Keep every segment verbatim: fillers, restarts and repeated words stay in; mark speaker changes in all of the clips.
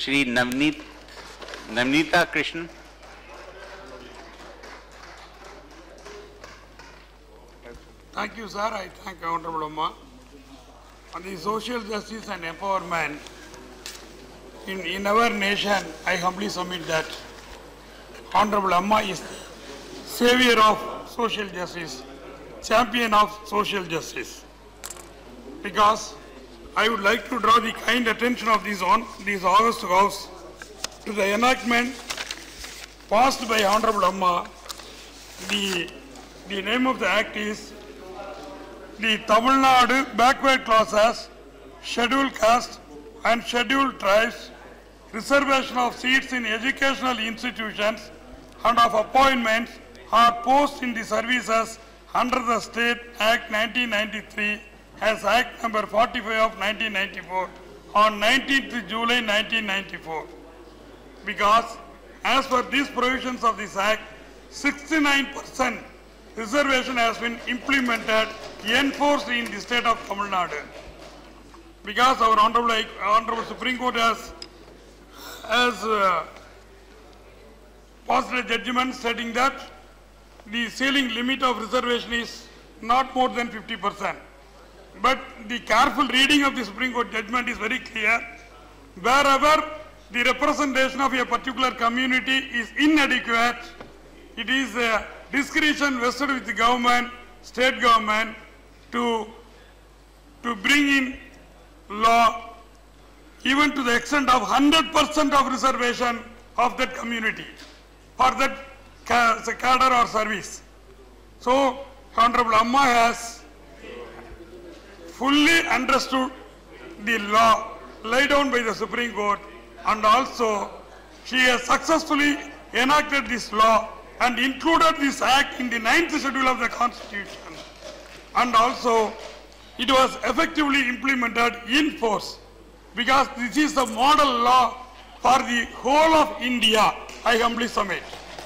Speaker 1: Shri Navneet, Navaneethakrishnan.
Speaker 2: Thank you, sir. I thank Honorable Amma. On the social justice and empowerment in, in our nation, I humbly submit that Honorable Amma is savior of social justice, champion of social justice. Because I would like to draw the kind attention of this on this August House to the enactment passed by Honorable Amma. The, the name of the act is the Tamil Nadu Backward Classes, Scheduled Caste and Scheduled Tribes Reservation of Seats in Educational Institutions and of Appointments or Posts in the Services under the State Act nineteen ninety-three as Act number forty-five of nineteen ninety-four on nineteenth July nineteen ninety-four. Because as per these provisions of this Act, sixty-nine percent reservation has been implemented, enforced in the state of Tamil Nadu. Because our Honorable, Honorable Supreme Court has, has uh, passed a judgment stating that the ceiling limit of reservation is not more than fifty percent. But the careful reading of the Supreme Court judgment is very clear. Wherever the representation of a particular community is inadequate, it is a discretion vested with the government, state government, to, to bring in law even to the extent of one hundred percent of reservation of that community for that cadre or service. So, Honorable Amma has fully understood the law laid down by the Supreme Court, and also she has successfully enacted this law and included this act in the ninth schedule of the Constitution. And also it was effectively implemented in force, because this is the model law for the whole of India, I humbly submit.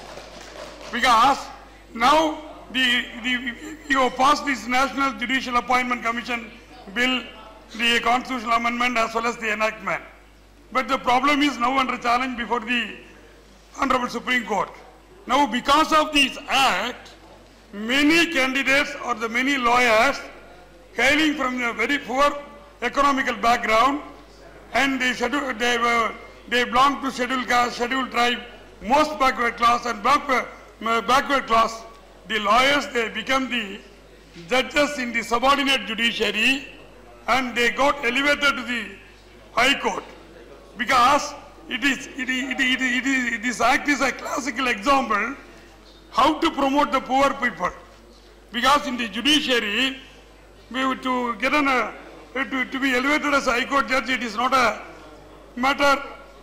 Speaker 2: Because now the, the, you have passed this National Judicial Appointment Commission bill, the constitutional amendment as well as the enactment. But the problem is now under challenge before the Honorable Supreme Court. Now because of this act, many candidates or the many lawyers hailing from a very poor economical background, and they, schedule, they, were, they belong to scheduled caste, scheduled tribe, most backward class and backward, backward class, the lawyers, they become the judges in the subordinate judiciary, and they got elevated to the High Court. Because it is, it is, it is, it is, it is, this act is a classical example how to promote the poor people. Because in the judiciary, we to get on a, to, to be elevated as a High Court judge, it is not a matter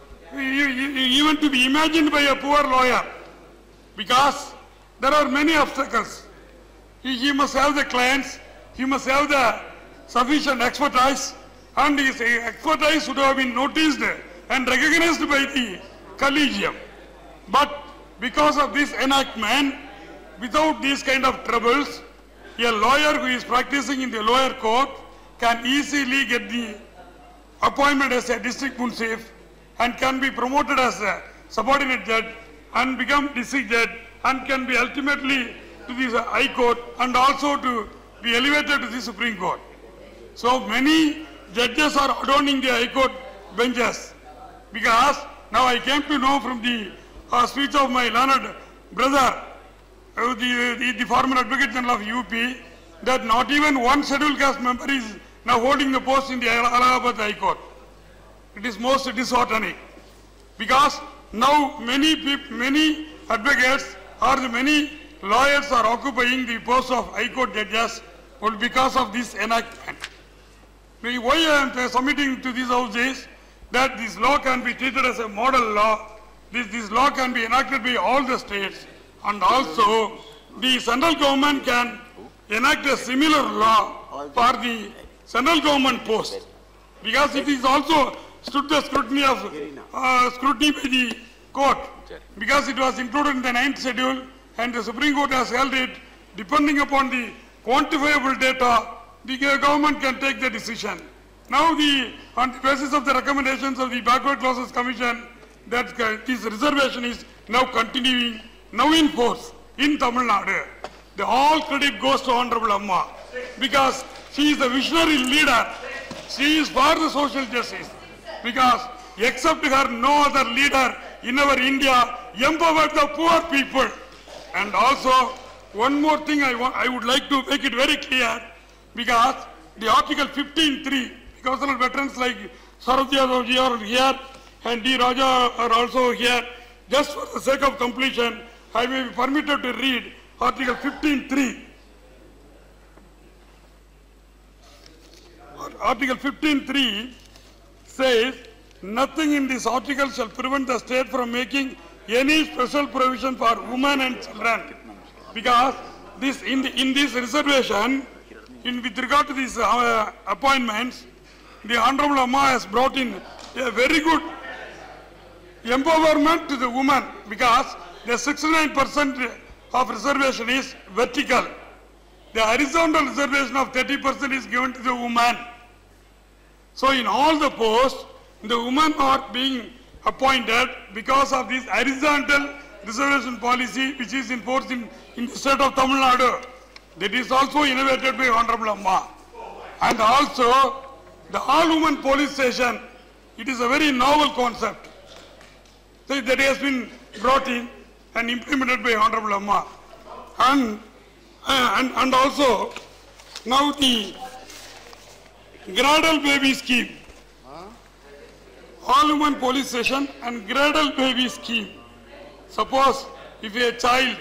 Speaker 2: even to be imagined by a poor lawyer. Because there are many obstacles. He, he must have the clients, he must have the sufficient expertise, and his expertise should have been noticed and recognized by the collegium. But because of this enactment, without these kind of troubles, a lawyer who is practicing in the lower court can easily get the appointment as a district munsif and can be promoted as a subordinate judge and become district judge and can be ultimately to the High Court and also to be elevated to the Supreme Court. So many judges are adorning the High Court benches, because now I came to know from the uh, speech of my learned brother, uh, the, the, the former Advocate General of U P, that not even one scheduled caste member is now holding the post in the Allahabad High Court. It is most disheartening, because now many people, many advocates or the many lawyers are occupying the post of High Court judges because of this enactment. Why I am submitting to this house is that this law can be treated as a model law. This, this law can be enacted by all the states, and also the central government can enact a similar law for the central government post, because it is also stood the scrutiny of uh, scrutiny by the court, because it was included in the ninth schedule, and the Supreme Court has held it. Depending upon the quantifiable data, the government can take the decision. Now the, on the basis of the recommendations of the Backward Classes Commission, that uh, this reservation is now continuing, now in force in Tamil Nadu. The all credit goes to Honorable Amma because she is a visionary leader. She is for the social justice because except her, no other leader in our India empowered the poor people. And also, one more thing I want, I would like to make it very clear because the Article fifteen three, because of veterans like Saradhya Doji are here and D. Rajya are also here. Just for the sake of completion, I may be permitted to read Article fifteen three. Article fifteen three says, nothing in this article shall prevent the state from making any special provision for women and children. Because this in, the, in this reservation, in with regard to these uh, appointments, the Honorable Amma has brought in a very good empowerment to the women because the sixty-nine percent of reservation is vertical. The horizontal reservation of thirty percent is given to the woman. So in all the posts, the women are being appointed because of this horizontal reservation policy which is in force in, in the state of Tamil Nadu. That is also innovated by Honorable Amma. And also, the all-women police station, it is a very novel concept. So that has been brought in and implemented by Honorable Amma. And, uh, and, and also, now the Cradle Baby Scheme. All-women police station and Cradle Baby Scheme. Suppose if a child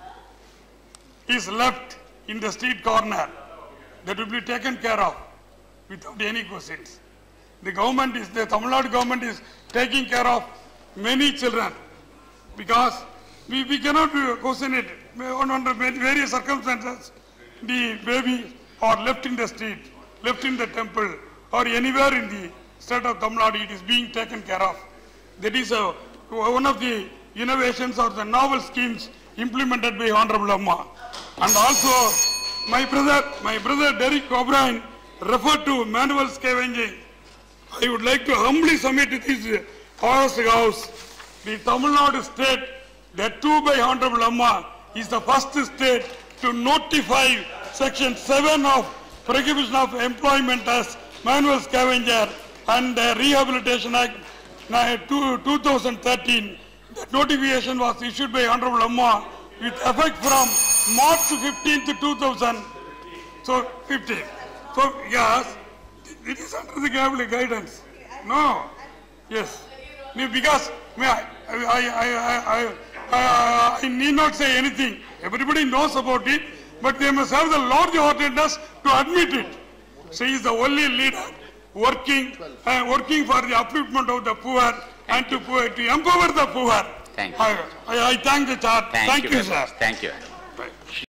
Speaker 2: is left in the street corner, that will be taken care of without any questions. The government is, the Tamil Nadu government is taking care of many children because we, we cannot question it. Under various circumstances, the baby are left in the street, left in the temple or anywhere in the state of Tamil Nadu, it is being taken care of. That is a, one of the innovations or the novel schemes implemented by Honorable Amma. And also, my brother, my brother Derek O'Brien referred to manual scavenging. I would like to humbly submit to this House, the Tamil Nadu state, that too by Honorable Amma, is the first state to notify Section seven of Prohibition of Employment as Manual Scavenger and the Rehabilitation Act two thousand thirteen. That notification was issued by Honorable Amma with effect from March fifteenth, two thousand fifteen. So, yes, it is under the guidance. No, yes. Because I, I, I, I, I need not say anything. Everybody knows about it, but they must have the large-heartedness to admit it. She is the only leader working, uh, working for the upliftment of the poor and to, to empower the poor.
Speaker 1: Thank you.
Speaker 2: I, I, I thank the chair.
Speaker 1: Thank,
Speaker 2: thank
Speaker 1: you,
Speaker 2: you, sir.
Speaker 1: Thank you.